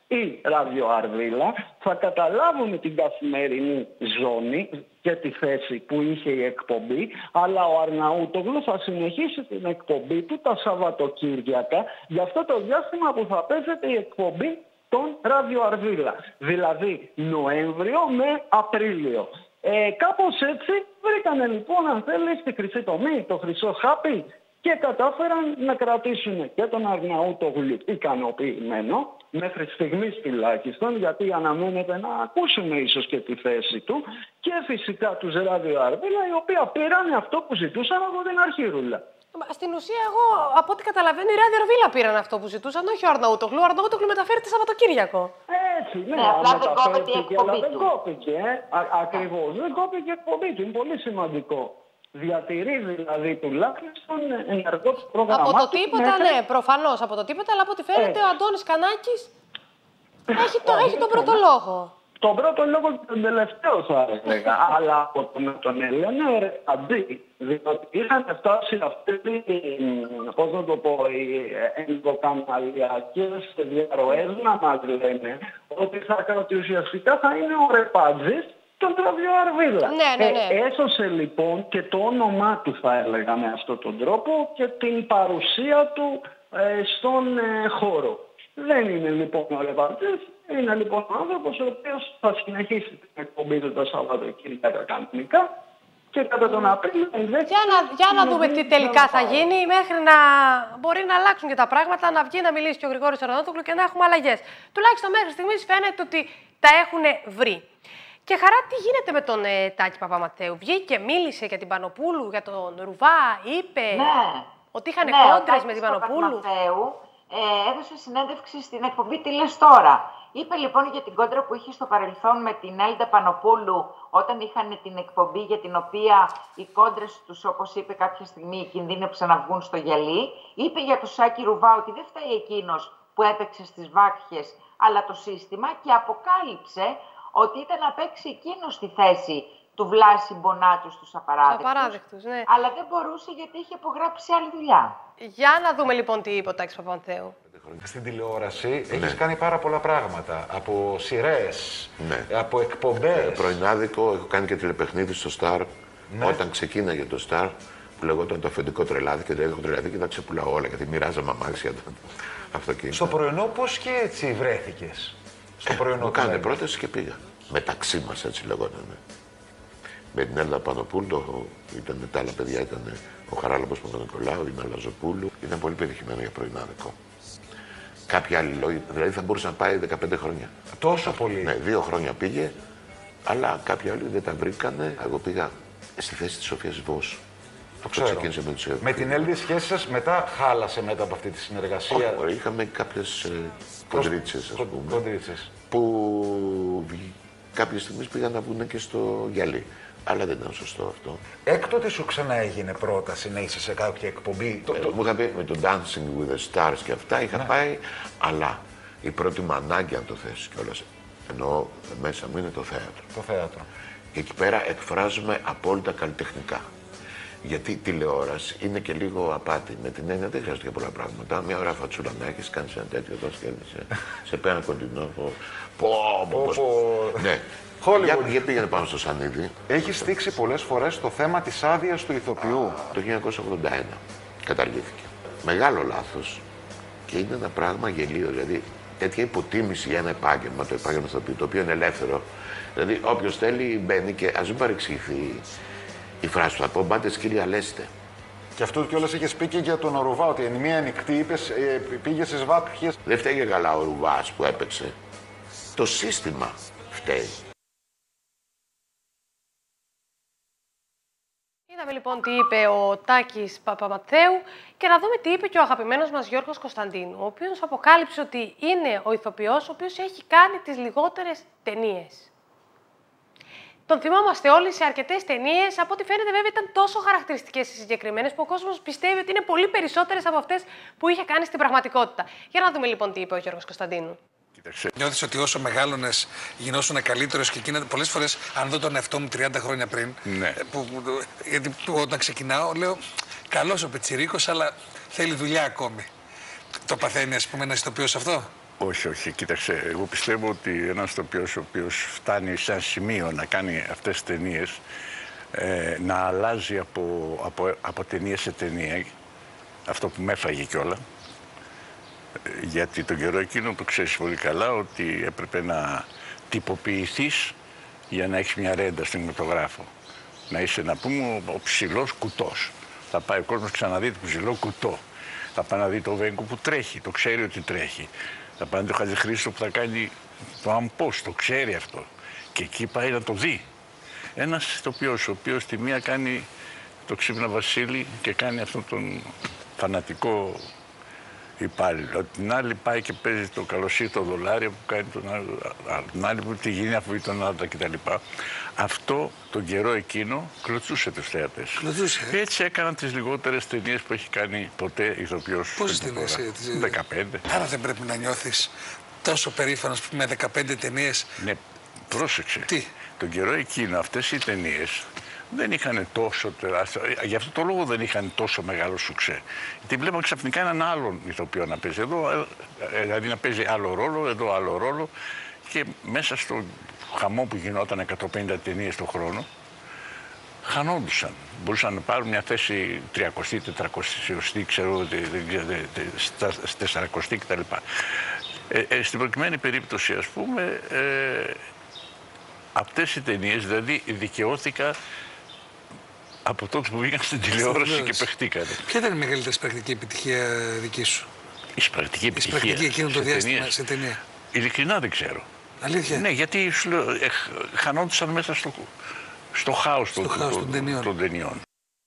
η ραδιοαρβίλα θα καταλάβουν την καθημερινή ζώνη και τη θέση που είχε η εκπομπή, αλλά ο Αρναούτογλου θα συνεχίσει την εκπομπή του τα Σαββατοκύριακα για αυτό το διάστημα που θα παίζεται η εκπομπή τον ραδιοαρβίλα, δηλαδή Νοέμβριο με Απρίλιο. Ε, κάπως έτσι βρήκανε λοιπόν, αν θέλει, στη χρυσή τομή, το χρυσό χάπι και κατάφεραν να κρατήσουν και τον Αρναούτογλου ικανοποιημένο, μέχρι στιγμής τουλάχιστον, γιατί αναμένεται να ακούσουμε ίσως και τη θέση του, και φυσικά τους ραδιοαρβίλα, οι οποίοι πήραν αυτό που ζητούσαν από την αρχήρουλα. Στην ουσία, εγώ από ό,τι καταλαβαίνω, οι ραδιοαρβίλα πήραν αυτό που ζητούσαν, όχι ο Αρναούτογλου. Ο Αρναούτογλου μεταφέρεται Σαββατοκύριακο. Έτσι, ναι, ναι, απλά δεν κόπηκε η εκπομπή του. Δεν κόπηκε, ε. ακριβώς. Δεν κόπηκε η εκπομπή του. Είναι πολύ σημαντικό. Διατηρεί δηλαδή τουλάχιστον ενεργό του πρόγραμμα. Από το τίποτα, μέχρι... ναι, προφανώς από το τίποτα, αλλά από ό,τι φαίνεται ε. ο Αντώνης Κανάκης έχει, το, έχει τον πρώτο λόγο. Τον πρώτο λόγο και τον τελευταίο θα έλεγα, αλλά από τον, τον Ελένη ρε αντί, διότι είχαν φτάσει αυτοί, πώς να το πω, οι ενδοκαναλιακές διαρροές να μας λένε ότι, θα, ότι ουσιαστικά θα είναι ο Ρεπάτζης τον ραδιοαρβίλα. Ναι, ναι, ναι. Ε, έσωσε λοιπόν και το όνομά του, θα έλεγα με αυτόν τον τρόπο, και την παρουσία του ε, στον ε, χώρο. Δεν είναι λοιπόν ο Ρεπάτζης. Είναι λοιπόν ο άνθρωπος ο οποίος θα συνεχίσει την εκπομπή του τα Σαββατοκύριακα κανονικά και κατά τον Απρίλιο... Για να, για να δούμε τι τελικά θα γίνει, μέχρι να μπορεί να αλλάξουν και τα πράγματα, να βγει να μιλήσει και ο Γρηγόρης Αρναούτογλου και να έχουμε αλλαγές. Τουλάχιστον μέχρι στιγμής φαίνεται ότι τα έχουν βρει. Και Χαρά, τι γίνεται με τον ε, Τάκη Παπαμαθαίου? Βγήκε, μίλησε για την Πανοπούλου, για τον Ρουβά, είπε ναι. ότι είχαν ναι, κόντρες με την Πανοπούλου. Ε, έδωσε συνέντευξη στην εκπομπή Τι Λες Τώρα. Είπε λοιπόν για την κόντρα που είχε στο παρελθόν με την Έλντα Πανοπούλου όταν είχαν την εκπομπή για την οποία οι κόντρες τους, όπως είπε κάποια στιγμή, κινδύνεψαν να βγουν στο γυαλί. Είπε για τον Σάκη Ρουβά ότι δεν φταίει εκείνος που έπαιξε στις βάκχες, αλλά το σύστημα, και αποκάλυψε ότι ήταν να παίξει εκείνος στη θέση του Βλάση Μπονάτσου στους απαράδεκτους, ναι. αλλά δεν μπορούσε γιατί είχε υπογράψει άλλη δουλειά. Για να δούμε λοιπόν τι είπε ο Τάκης Παπαμαθαίου. Στην τηλεόραση ναι. έχεις κάνει πάρα πολλά πράγματα. Από σειρές, ναι. από εκπομπές. Ε, πρωινάδικο, έχω κάνει και τηλεπαιχνίδι στο Star. Ναι. Όταν ξεκίναγε το Star, που λεγόταν το αφεντικό τρελάδι και το έχω τρελάδι και τα ξεπουλάω όλα γιατί μοιράζαμε αμάξια το αυτοκίνητο. Στο πρωινό πώς και έτσι βρέθηκες? Στο πρωινό μου κάνε πρόταση και πήγα. Μεταξύ μας έτσι λεγόταν. Με την Έλληνα Πανοπούλου, ήταν τα άλλα παιδιά, ήταν ο Χαράλαμπος Παπα-Νικολάου, η Μαλαζοπούλου. Ήταν πολύ πετυχημένο για πρωινάδικο. Κάποιοι άλλοι λόγοι, δηλαδή θα μπορούσε να πάει δεκαπέντε χρόνια. Τόσο πολύ? Ναι, δύο χρόνια πήγε, αλλά κάποιοι άλλοι δεν τα βρήκανε. Εγώ πήγα στη θέση της Σοφίας Βος. Το ξέρω. Με, τους... με την Έλληνη σχέση σας μετά χάλασε μετά από αυτή τη συνεργασία? Όχι, είχαμε κάποιες ε, κοντρίτσες, ας πούμε. Κοντρίτσες. Που κάποιες στιγμές πήγαν να βγουν και στο γυαλί. Αλλά δεν ήταν σωστό αυτό. Έκτοτε σου ξανά έγινε πρόταση να είσαι σε κάποια εκπομπή? Ε, το... Μου είχα πει με το Dancing with the Stars και αυτά είχα ναι. πάει, αλλά η πρώτη μου ανάγκη αν το θες κιόλας, εννοώ μέσα μου είναι το θέατρο. Το θέατρο. Και εκεί πέρα εκφράζουμε απόλυτα καλλιτεχνικά. Γιατί τηλεόραση είναι και λίγο απάτη. Με την έννοια δεν χρειάζεται πολλά πράγματα. Μια ώρα φατσούλα να έχεις, κάνεις ένα τέτοιο εδώ, σκέφτεσαι. Σε πέρα κοντινό. Πω, πω, πω. Ναι. Για, για πήγαινε πάνω στο σανίδι. Έχει στήξει πολλές φορές το θέμα της άδειας του ηθοποιού. Το χίλια εννιακόσια ογδόντα ένα καταργήθηκε. Μεγάλο λάθος και είναι ένα πράγμα γελίο. Δηλαδή τέτοια υποτίμηση για ένα επάγγελμα, το επάγγελμα ηθοποιού, το οποίο είναι ελεύθερο. Δηλαδή όποιος θέλει μπαίνει και ας μην παρεξηγηθεί η φράση του. Θα πω μπάτε σκύλια λέστε. Και αυτό κιόλας είχες πει και για τον Ρουβά, ότι εν μία νυχτή είπες, ε, πήγε στις βάπιες. Δεν φταίει και καλά ο Ρουβάς που έπαιξε. Το σύστημα φταίει. Είδαμε λοιπόν τι είπε ο Τάκης Παπαματθέου και να δούμε τι είπε και ο αγαπημένος μας Γιώργος Κωνσταντίνου, ο οποίος αποκάλυψε ότι είναι ο ηθοποιός ο οποίος έχει κάνει τις λιγότερες ταινίες. Τον θυμόμαστε όλοι σε αρκετές ταινίες. Από ό,τι φαίνεται, βέβαια, ήταν τόσο χαρακτηριστικές οι συγκεκριμένες που ο κόσμος πιστεύει ότι είναι πολύ περισσότερες από αυτές που είχε κάνει στην πραγματικότητα. Για να δούμε λοιπόν τι είπε ο Γιώργος Κωνσταντίνου. Νιώθεις ότι όσο μεγάλωνες γινόσουν καλύτερος και εκείνα πολλές φορές, αν δω τον εαυτό μου τριάντα χρόνια πριν, ναι. που, γιατί όταν ξεκινάω, λέω καλός ο Πετσιρίκος, αλλά θέλει δουλειά ακόμη. Το παθαίνει, ας πούμε, ένας ηθοποιός αυτό? Όχι, όχι. Κοίταξε, εγώ πιστεύω ότι ένας ηθοποιός ο οποίος φτάνει σε ένα σημείο να κάνει αυτές τις ταινίες, ε, να αλλάζει από, από, από ταινία σε ταινία, αυτό που με έφαγε κιόλα, γιατί τον καιρό εκείνο το ξέρεις πολύ καλά ότι έπρεπε να τυποποιηθείς για να έχεις μια ρέντα στον κινηματογράφο. Να είσαι, να πούμε, ο ψηλός κουτός. Θα πάει ο κόσμος ξαναδεί το ψηλό κουτό. Θα πάει να δει το Βέγκο που τρέχει, το ξέρει ότι τρέχει. Θα πάει να δει το Χατζηχρήστο που θα κάνει το αμπός, το ξέρει αυτό. Και εκεί πάει να το δει. Ένας ηθοποιός, ο οποίος τη μία κάνει το Ξύπνα Βασίλη και κάνει αυτόν τον φανατικό υπάλληλο. Την άλλη πάει και παίζει το καλοσύρτο δολάριο που κάνει τον άλλο. Την άλλη που τη γίνει αφού τον άντρα κτλ. Αυτό τον καιρό εκείνο κλωτσούσε τους θεατές. Κλωτσούσε. Ε? Έτσι έκαναν τις λιγότερες ταινίες που έχει κάνει ποτέ ηθοποιός. Πόσες ταινίες? δεκαπέντε. Άρα δεν πρέπει να νιώθεις τόσο περήφανος με δεκαπέντε ταινίες. Ναι, πρόσεξε. Τι? Τον καιρό εκείνο αυτές οι ταινίες δεν είχαν τόσο τεράστιο, γι' αυτό το λόγο δεν είχαν τόσο μεγάλο σουξέ. Γιατί βλέπαμε ξαφνικά έναν άλλον ηθοποιό να παίζει εδώ, δηλαδή να παίζει άλλο ρόλο, εδώ άλλο ρόλο και μέσα στο χαμό που γινόταν εκατόν πενήντα ταινίες το χρόνο, χανόντουσαν. Μπορούσαν να πάρουν μια θέση τριακοστή, τετρακοστή, ξέρω, τεσσαρακοστή κτλ. Ε, ε, στην προκειμένη περίπτωση, ας πούμε, ε, αυτές οι ταινίες, δηλαδή δικαιώθηκα από τότε που βγήκαν στην τηλεόραση και παιχτήκανε. Ποια ήταν η μεγαλύτερη πρακτική επιτυχία δική σου? Η πρακτική επιτυχία. Η πρακτική εκείνο το διάστημα ταινίες, σε ταινία. Ειλικρινά δεν ξέρω. Αλήθεια? Ναι, γιατί σου λέω, ε, χανόντουσαν μέσα στο, στο χάος, στο το, χάος το, των ταινιών. των ταινιών.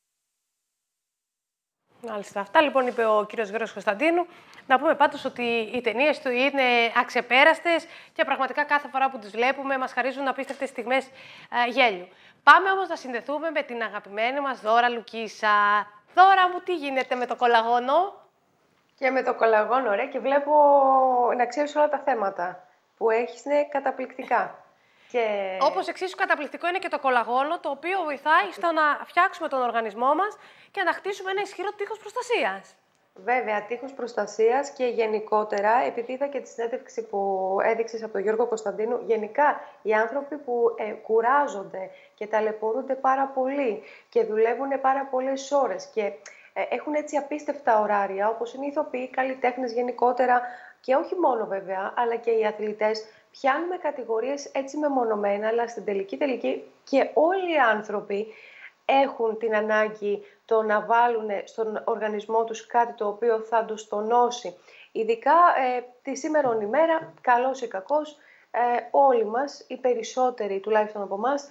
Μάλιστα. Αυτά λοιπόν είπε ο κύριος Γιώργος Κωνσταντίνου. Να πούμε πάντως ότι οι ταινίες του είναι αξεπέραστες και πραγματικά κάθε φορά που τις βλέπουμε μας χαρίζουν απίστευτες στιγμές ε, γέλιου. Πάμε όμως να συνδεθούμε με την αγαπημένη μας Δώρα Λουκίσα. Δώρα μου, τι γίνεται με το κολαγόνο? Και με το κολαγόνο, ρε, και βλέπω να ξέρεις όλα τα θέματα που έχεις, είναι καταπληκτικά. Και... Όπως εξίσου καταπληκτικό είναι και το κολαγόνο, το οποίο βοηθάει στο να φτιάξουμε τον οργανισμό μας και να χτίσουμε ένα ισχυρό τείχος προστασίας. Βέβαια, τείχος προστασίας και γενικότερα, επειδή είδα και τη συνέντευξη που έδειξες από τον Γιώργο Κωνσταντίνου, γενικά οι άνθρωποι που ε, κουράζονται και ταλαιπωρούνται πάρα πολύ και δουλεύουν πάρα πολλές ώρες και ε, έχουν έτσι απίστευτα ωράρια, όπως είναι οι ηθοποιοί, καλλιτέχνες γενικότερα και όχι μόνο βέβαια, αλλά και οι αθλητές, πιάνουμε κατηγορίες έτσι μεμονωμένα, αλλά στην τελική τελική και όλοι οι άνθρωποι έχουν την ανάγκη το να βάλουν στον οργανισμό τους κάτι το οποίο θα τους τονώσει. Ειδικά ε, τη σήμερον ημέρα, καλός ή κακός, ε, όλοι μας, οι περισσότεροι τουλάχιστον από εμάς,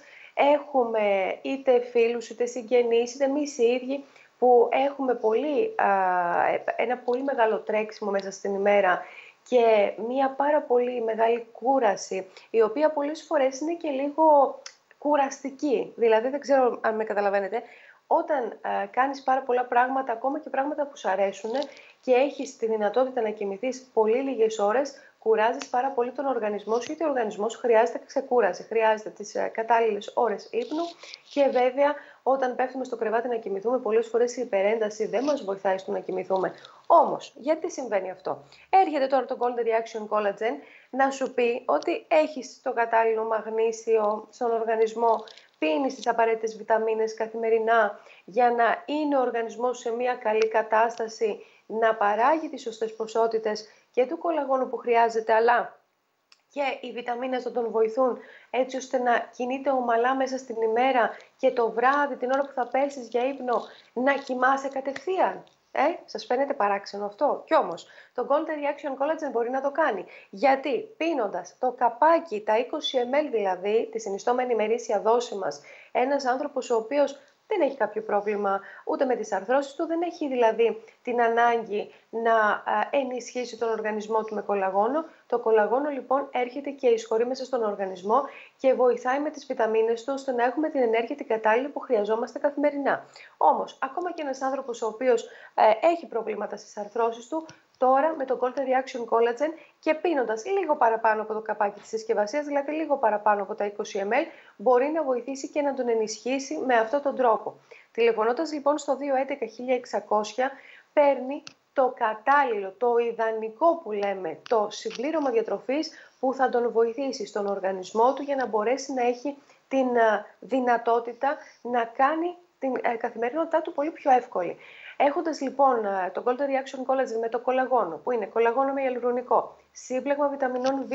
έχουμε είτε φίλους, είτε συγγενείς, είτε εμείς οι ίδιοι, που έχουμε πολύ, α, ένα πολύ μεγάλο τρέξιμο μέσα στην ημέρα και μία πάρα πολύ μεγάλη κούραση, η οποία πολλές φορές είναι και λίγο κουραστική. Δηλαδή, δεν ξέρω αν με καταλαβαίνετε, όταν α, κάνεις πάρα πολλά πράγματα, ακόμα και πράγματα που σου αρέσουν και έχεις τη δυνατότητα να κοιμηθείς πολύ λίγες ώρες, κουράζεις πάρα πολύ τον οργανισμό σου, γιατί ο οργανισμός χρειάζεται ξεκούραση, χρειάζεται τις α, κατάλληλες ώρες ύπνου και βέβαια όταν πέφτουμε στο κρεβάτι να κοιμηθούμε, πολλές φορές η υπερένταση δεν μας βοηθάει στο να κοιμηθούμε. Όμως, γιατί συμβαίνει αυτό? Έρχεται τώρα το Golden Reaction Collagen να σου πει ότι έχεις το κατάλληλο μαγνήσιο στον οργανισμό, πίνεις τις απαραίτητες βιταμίνες καθημερινά για να είναι ο οργανισμός σε μια καλή κατάσταση, να παράγει τις σωστές ποσότητες και του κολαγόνου που χρειάζεται, αλλά και οι βιταμίνες θα τον βοηθούν έτσι ώστε να κινείται ομαλά μέσα στην ημέρα και το βράδυ, την ώρα που θα πέσεις για ύπνο, να κοιμάσαι κατευθείαν. Ε, σας φαίνεται παράξενο αυτό? Κι όμως, το Golden Reaction Collagen μπορεί να το κάνει. Γιατί πίνοντας το καπάκι, τα είκοσι μιλιλίτρα δηλαδή, τη συνιστόμενη ημερήσια δόση μας, ένας άνθρωπος ο οποίος δεν έχει κάποιο πρόβλημα ούτε με τις αρθρώσεις του, δεν έχει δηλαδή την ανάγκη να ενισχύσει τον οργανισμό του με κολαγόνο. Το κολαγόνο λοιπόν έρχεται και εισχωρεί μέσα στον οργανισμό και βοηθάει με τις βιταμίνες του ώστε να έχουμε την ενέργεια την κατάλληλη που χρειαζόμαστε καθημερινά. Όμως, ακόμα και ένας άνθρωπος ο οποίος ε, έχει προβλήματα στις αρθρώσεις του, τώρα με το Golden Reaction Collagen και πίνοντας λίγο παραπάνω από το καπάκι της συσκευασίας, δηλαδή λίγο παραπάνω από τα είκοσι μιλιλίτρα, μπορεί να βοηθήσει και να τον ενισχύσει με αυτόν τον τρόπο. Τηλεφωνώντας λοιπόν στο δύο έντεκα χίλια εξακόσια, παίρνει το κατάλληλο, το ιδανικό που λέμε, το συμπλήρωμα διατροφής που θα τον βοηθήσει στον οργανισμό του για να μπορέσει να έχει την δυνατότητα να κάνει την καθημερινότητά του πολύ πιο εύκολη. Έχοντας λοιπόν το Golden Reaction Collagen με το κολαγόνο, που είναι κολαγόνο με ιαλουρονικό, σύμπλεγμα βιταμινών Β,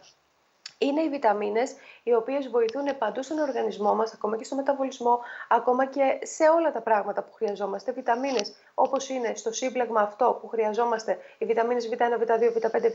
είναι οι βιταμίνες οι οποίες βοηθούν παντού στον οργανισμό μας, ακόμα και στο μεταβολισμό, ακόμα και σε όλα τα πράγματα που χρειαζόμαστε. Βιταμίνες όπως είναι στο σύμπλεγμα αυτό που χρειαζόμαστε, οι βιταμίνες Β ένα, Β δύο, Β πέντε,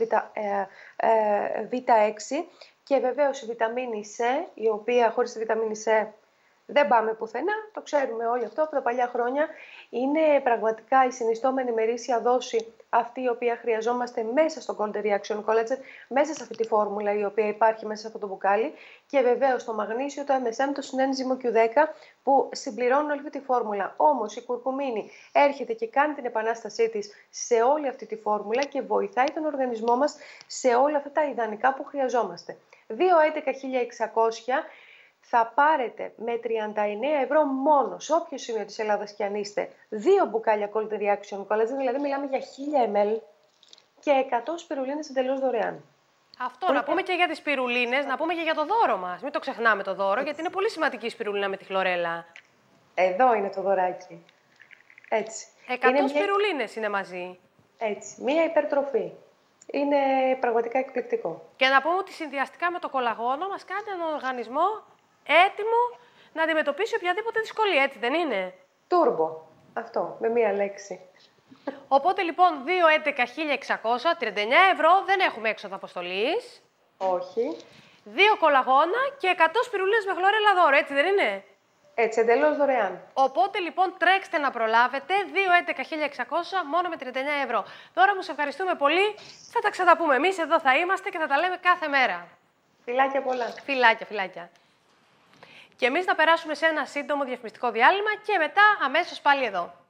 Β έξι και βεβαίως η βιταμίνη Σ, η οποία χωρίς τη βιταμίνη Σ δεν πάμε πουθενά, το ξέρουμε όλοι αυτό από τα παλιά χρόνια. Είναι πραγματικά η συνιστόμενη ημερήσια δόση αυτή η οποία χρειαζόμαστε μέσα στο Golden Reaction Collagen, μέσα σε αυτή τη φόρμουλα η οποία υπάρχει μέσα σε αυτό το μπουκάλι και βεβαίως το μαγνήσιο, το εμ ες εμ, το συνένζυμο κιου δέκα που συμπληρώνουν όλη αυτή τη φόρμουλα. Όμως η κουρκουμίνη έρχεται και κάνει την επανάστασή της σε όλη αυτή τη φόρμουλα και βοηθάει τον οργανισμό μας σε όλα αυτά τα ιδανικά που χρειαζόμαστε. δύο έντεκα χίλια εξακόσια θα πάρετε με τριάντα εννέα ευρώ μόνο, σε όποιο σημείο της Ελλάδας και αν είστε, δύο μπουκάλια Golden Reaction Collagen, δηλαδή μιλάμε για χίλια μιλιλίτρα και εκατό σπιρουλίνες εντελώς δωρεάν. Αυτό, να πούμε και για τις σπιρουλίνες, να πούμε και για το δώρο μας. Μην το ξεχνάμε το δώρο, γιατί είναι πολύ σημαντική η σπιρουλίνα με τη χλωρέλα. Εδώ είναι το δωράκι. Έτσι. εκατό είναι σπιρουλίνες μια... είναι μαζί. Έτσι. Μία υπερτροφή. Είναι πραγματικά εκπληκτικό. Και να πούμε ότι συνδυαστικά με το κολαγόνο μας κάνει έναν οργανισμό έτοιμο να αντιμετωπίσει οποιαδήποτε δυσκολία, έτσι δεν είναι? Τούρμπο. Αυτό, με μία λέξη. Οπότε λοιπόν δύο έντεκα χίλια εξακόσια, τριάντα εννέα ευρώ, δεν έχουμε έξοδο αποστολής. Όχι. Δύο κολαγόνα και εκατό σπιρουλίνες με χλωρέλα δώρο, έτσι δεν είναι? Έτσι, εντελώς δωρεάν. Οπότε λοιπόν τρέξτε να προλάβετε, δύο έντεκα χίλια εξακόσια μόνο με τριάντα εννέα ευρώ. Τώρα μου σε ευχαριστούμε πολύ, θα τα ξαναπούμε εμείς, εδώ θα είμαστε και θα τα λέμε κάθε μέρα. Φιλάκια πολλά. Φιλάκια, φιλάκια. Και εμείς θα περάσουμε σε ένα σύντομο διαφημιστικό διάλειμμα και μετά αμέσως πάλι εδώ.